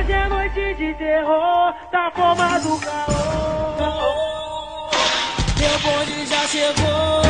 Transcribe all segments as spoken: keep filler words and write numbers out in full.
hoje é noite de terror, tá formado o caô. Meu bonde já chegou,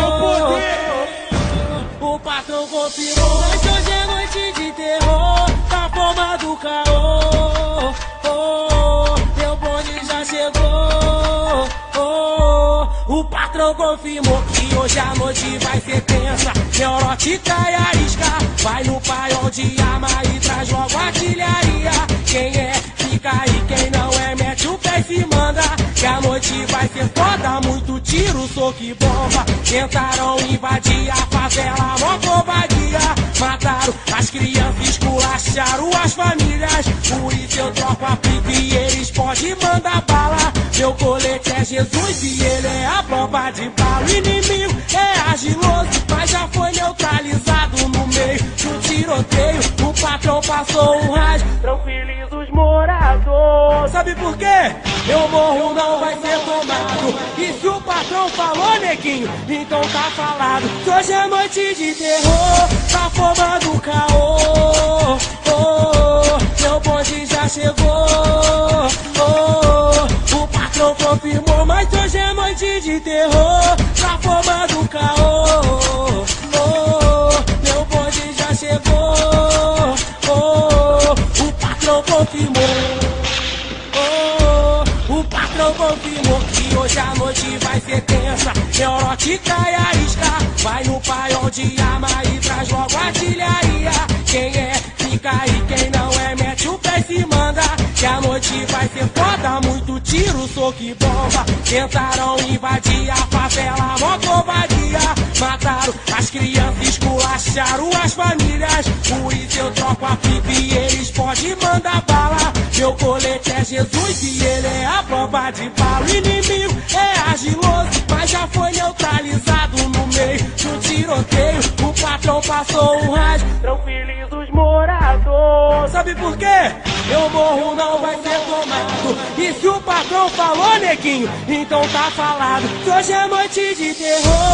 o patrão confirmou. Mas hoje é noite de terror, tá formado o caô. Meu bonde já chegou, o patrão confirmou que hoje a noite vai ser tensa. Neurótica e arisca, vai no paiol de arma e traz logo artilharia. Quem é, fica aí, quem não é, mete o pé e se manda. Que a noite vai ser foda, muito tiro, soco e bomba. Tentaram invadir a favela, mó covardia. Mataram as crianças, esculacharam as famílias. Por isso eu troco a pipa e eles podem mandar bala. Meu colete é Jesus e ele é a prova de bala. O inimigo é argiloso, mas já foi neutralizado no meio do tiroteio. O patrão passou um raio, Tranquiliza os moradores. sabe por quê? Meu morro não vai ser tomado. E se o patrão falou, neguinho, então tá falado. Que hoje é noite de terror, tá formando o caô. Oh, meu bonde já chegou, oh, o patrão confirmou. Mas hoje é noite de terror, tá formando o caô. Oh, meu bonde já chegou, oh, o patrão confirmou. O patrão confirmou que hoje a noite vai ser tensa. Neurótica e arisca, vai no paiol de arma e traz logo artilharia. Quem é, fica aí, quem não é, mete o pé e se manda. Que a noite vai ser foda, muito tiro, soco e bomba. Tentaram invadir a favela, mó covardia. Mataram as crianças, esculacharam as famílias. Por isso eu troco a pipa e eles podem mandar bala. Meu colete é Jesus e ele é a prova de bala. O inimigo é argiloso, mas já foi neutralizado no meio do tiroteio. O patrão passou um raio, Tranquiliza os moradores. sabe por quê? Meu morro não vai ser tomado. E se o patrão falou, neguinho, então tá falado. Que hoje é noite de terror,